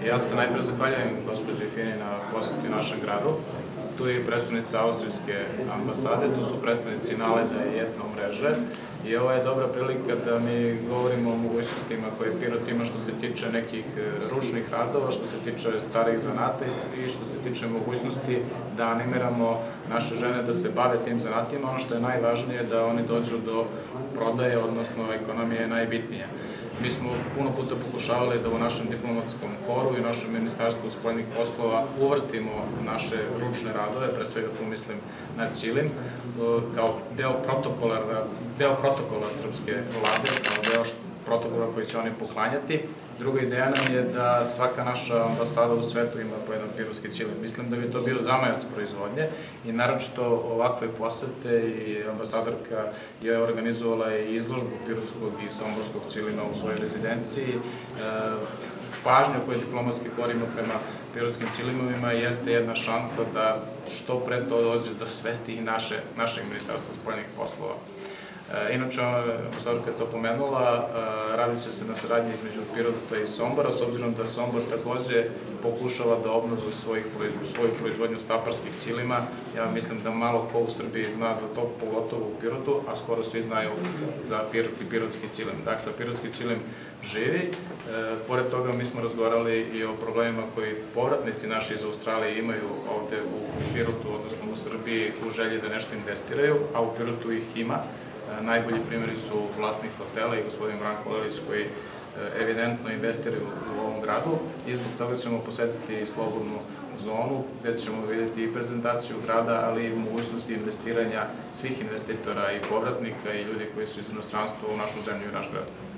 Ja se najprej zahvaljujem gospođi Fini na poseti našem gradu. Tu je i predstavnica Austrijske ambasade, tu su predstavnici NALED-a i etno mreže i ovo je dobra prilika da mi govorimo o mogućnostima koje Pirot ima što se tiče nekih ručnih radova, što se tiče starih zanata i što se tiče mogućnosti da animiramo naše žene da se bave tim zanatima. Ono što je najvažnije da oni dođu do prodaje, odnosno ekonomije je najbitnije. Mi smo puno puta pokušavali da u našem diplomatskom koru i našem ministarstvu spoljnih poslova uvrstimo naše ručne radove, pre svega tu mislim na ćilim, kao deo protokola srpske vlade, kao deo protokola koji će oni poklanjati. Druga ideja nam je da svaka naša ambasada u svetu ima po jedan pirotski ćilim. Mislim da bi to bio zamajac proizvodnje i naročito ovakve posete i ambasadorka je organizovala i izložbu pirotskog i somborskog ćilima u svojoj rezidenciji. Pažnja koju diplomatski kor ima prema pirotskim ćilimima jeste jedna šansa da što pre to dođe do svesti i našeg ministarstva spoljnih poslova. Inače, ambasadorka je to pomenula, radit će se na saradnji između Pirota i Sombora, s obzirom da Sombor takođe pokušava da obnovi svoju proizvodnju staparskih ćilima. Ja mislim da malo ko u Srbiji zna za to, pogotovo u Pirotu, a skoro svi znaju za Pirot i pirotski ćilim. Dakle, pirotski ćilim živi. Pored toga mi smo razgovarali i o problemima koji povratnici naši iz Australije imaju ovde u Pirotu, odnosno u Srbiji, u želji da nešto investiraju, a u Pirotu ih ima. Najbolji primjeri su vlasnik hotela i gospodin Branko Lelić koji evidentno investiraju u ovom gradu i zbog toga ćemo posetiti slobodnu zonu gde ćemo vidjeti i prezentaciju grada, ali i mogućnosti investiranja svih investitora i povratnika i ljudi koji su iz inostranstva u našu zemlju i naš grad.